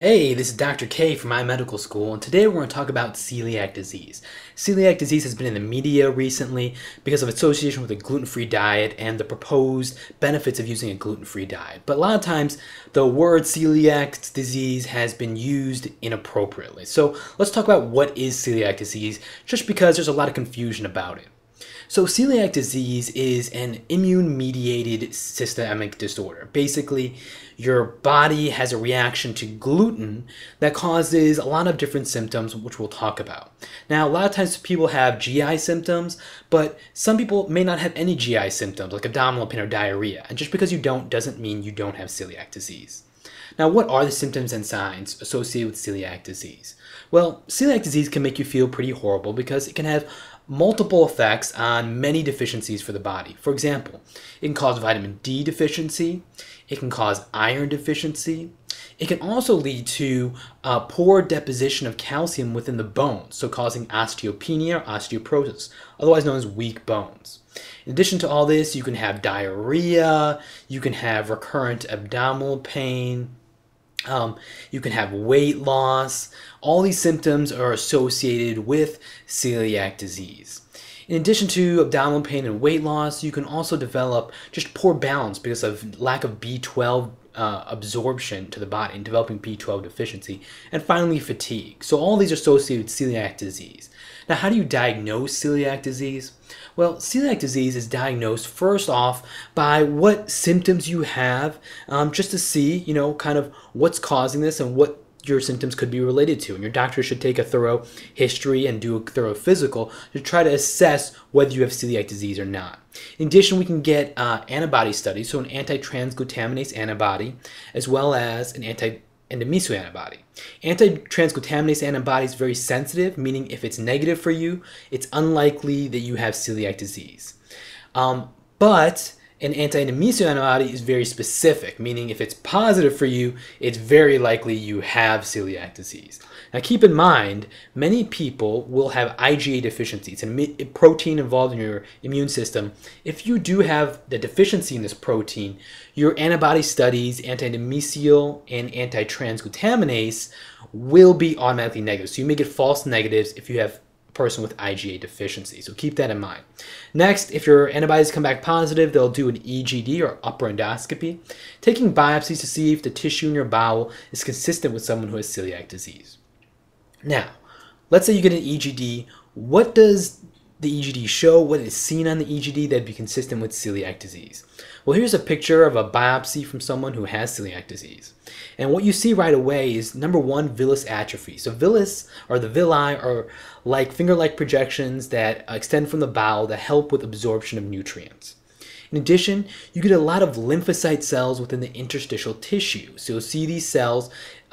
Hey, this is Dr. K from iMedicalSchool, and today we're going to talk about celiac disease. Celiac disease has been in the media recently because of association with a gluten-free diet and the proposed benefits of using a gluten-free diet. But a lot of times, the word celiac disease has been used inappropriately. So let's talk about what is celiac disease, just because there's a lot of confusion about it. So celiac disease is an immune-mediated systemic disorder. Basically, your body has a reaction to gluten that causes a lot of different symptoms, which we'll talk about. Now, a lot of times people have GI symptoms, but some people may not have any GI symptoms, like abdominal pain or diarrhea. And just because you don't doesn't mean you don't have celiac disease. Now, what are the symptoms and signs associated with celiac disease? Well, celiac disease can make you feel pretty horrible because it can have multiple effects on many deficiencies for the body. For example, it can cause vitamin D deficiency, it can cause iron deficiency, it can also lead to poor deposition of calcium within the bones, so causing osteopenia or osteoporosis, otherwise known as weak bones. In addition to all this, you can have diarrhea, you can have recurrent abdominal pain, you can have weight loss. All these symptoms are associated with celiac disease. In addition to abdominal pain and weight loss, you can also develop just poor balance because of lack of B12 absorption to the body and developing B12 deficiency. And finally, fatigue. So all these are associated with celiac disease. Now, how do you diagnose celiac disease? Well, celiac disease is diagnosed first off by what symptoms you have, just to see, kind of what's causing this and what your symptoms could be related to. And your doctor should take a thorough history and do a thorough physical to try to assess whether you have celiac disease or not. In addition, we can get antibody studies, so an anti-transglutaminase antibody, as well as an anti-endometrial antibody. Anti-transglutaminase antibody is very sensitive, meaning if it's negative for you, it's unlikely that you have celiac disease. But an anti-endometrial antibody is very specific, meaning if it's positive for you, it's very likely you have celiac disease. Now keep in mind, many people will have IgA deficiency. It's a protein involved in your immune system. If you do have the deficiency in this protein, your antibody studies, anti-endometrial and anti-transglutaminase, will be automatically negative. So you may get false negatives if you have person with IgA deficiency. So keep that in mind. Next, if your antibodies come back positive, they'll do an EGD or upper endoscopy, taking biopsies to see if the tissue in your bowel is consistent with someone who has celiac disease. Now, let's say you get an EGD. What does the EGD show? What is seen on the EGD that'd be consistent with celiac disease? Well, here's a picture of a biopsy from someone who has celiac disease. And what you see right away is, number one, villus atrophy. So villus, or the villi, are like finger-like projections that extend from the bowel that help with absorption of nutrients. In addition, you get a lot of lymphocyte cells within the interstitial tissue. So you'll see these cells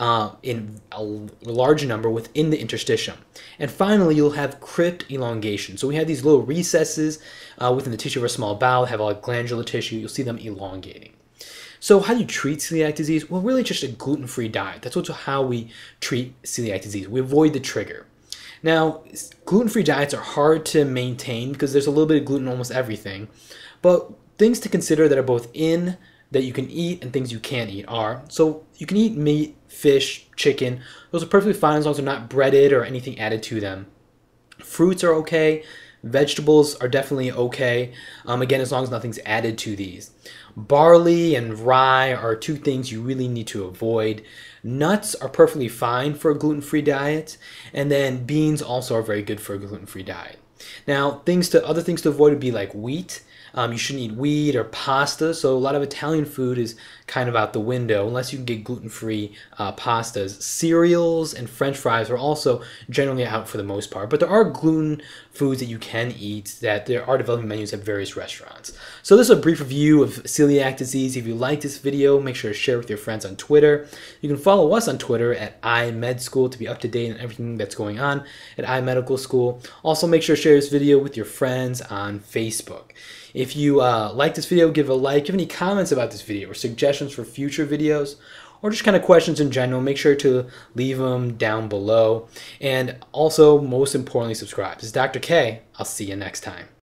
in a large number within the interstitium. And finally, you'll have crypt elongation. So we have these little recesses within the tissue of our small bowel that have all glandular tissue. You'll see them elongating. So how do you treat celiac disease? Well, really just a gluten-free diet. That's how we treat celiac disease. We avoid the trigger. Now, gluten-free diets are hard to maintain because there's a little bit of gluten in almost everything. But things to consider that are both in that you can eat and things you can't eat are, so you can eat meat, fish, chicken. Those are perfectly fine as long as they're not breaded or anything added to them. Fruits are okay. Vegetables are definitely okay, again, as long as nothing's added to these. Barley and rye are two things you really need to avoid. Nuts are perfectly fine for a gluten-free diet, and then beans also are very good for a gluten-free diet. Now, other things to avoid would be like wheat. You shouldn't eat wheat or pasta, so a lot of Italian food is kind of out the window unless you can get gluten-free pastas. Cereals and French fries are also generally out for the most part, but there are gluten foods that you can eat that there are developing menus at various restaurants. So this is a brief review of celiac disease. If you like this video, make sure to share with your friends on Twitter. You can follow us on Twitter at iMedSchool to be up to date on everything that's going on at iMedicalSchool. Also, make sure to share this video with your friends on Facebook. If you like this video, give it a like. If you have any comments about this video or suggestions for future videos, or just kind of questions in general, make sure to leave them down below. And also, most importantly, subscribe. This is Dr. K. I'll see you next time.